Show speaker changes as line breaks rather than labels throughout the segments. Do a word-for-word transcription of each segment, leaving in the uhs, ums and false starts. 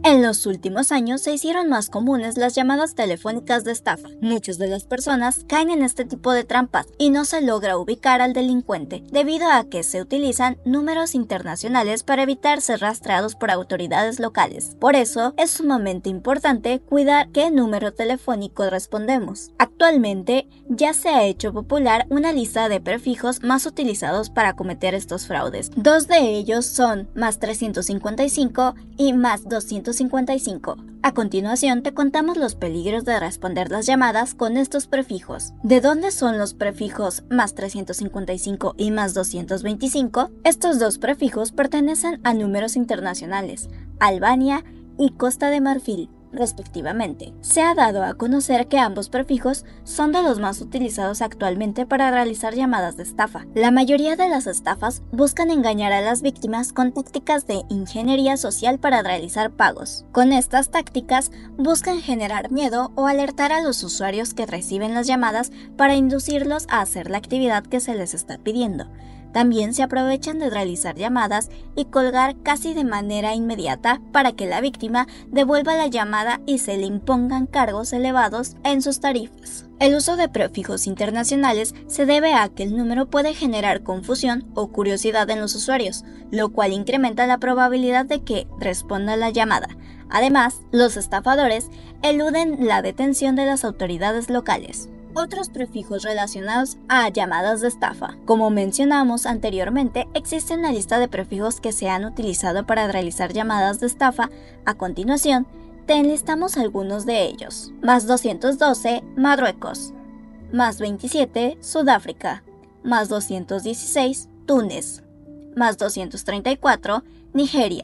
En los últimos años se hicieron más comunes las llamadas telefónicas de estafa. Muchas de las personas caen en este tipo de trampas y no se logra ubicar al delincuente, debido a que se utilizan números internacionales para evitar ser rastreados por autoridades locales. Por eso, es sumamente importante cuidar qué número telefónico respondemos. Actualmente, ya se ha hecho popular una lista de prefijos más utilizados para cometer estos fraudes. Dos de ellos son más trescientos cincuenta y cinco y más doscientos cincuenta y cinco. A continuación te contamos los peligros de responder las llamadas con estos prefijos. ¿De dónde son los prefijos más trescientos cincuenta y cinco y más doscientos veinticinco? Estos dos prefijos pertenecen a números internacionales, Albania y Costa de Marfil, respectivamente. Se ha dado a conocer que ambos prefijos son de los más utilizados actualmente para realizar llamadas de estafa. La mayoría de las estafas buscan engañar a las víctimas con tácticas de ingeniería social para realizar pagos. Con estas tácticas buscan generar miedo o alertar a los usuarios que reciben las llamadas para inducirlos a hacer la actividad que se les está pidiendo. También se aprovechan de realizar llamadas y colgar casi de manera inmediata para que la víctima devuelva la llamada y se le impongan cargos elevados en sus tarifas. El uso de prefijos internacionales se debe a que el número puede generar confusión o curiosidad en los usuarios, lo cual incrementa la probabilidad de que responda la llamada. Además, los estafadores eluden la detención de las autoridades locales. Otros prefijos relacionados a llamadas de estafa. Como mencionamos anteriormente, existe una lista de prefijos que se han utilizado para realizar llamadas de estafa. A continuación, te enlistamos algunos de ellos. Más doscientos doce, Marruecos. Más veintisiete, Sudáfrica. Más doscientos dieciséis, Túnez. Más doscientos treinta y cuatro, Nigeria.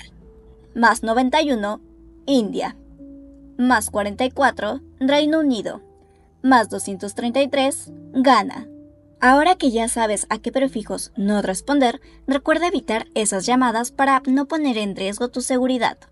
Más noventa y uno, India. Más cuarenta y cuatro, Reino Unido. Más doscientos treinta y tres, Ghana. Ahora que ya sabes a qué prefijos no responder, recuerda evitar esas llamadas para no poner en riesgo tu seguridad.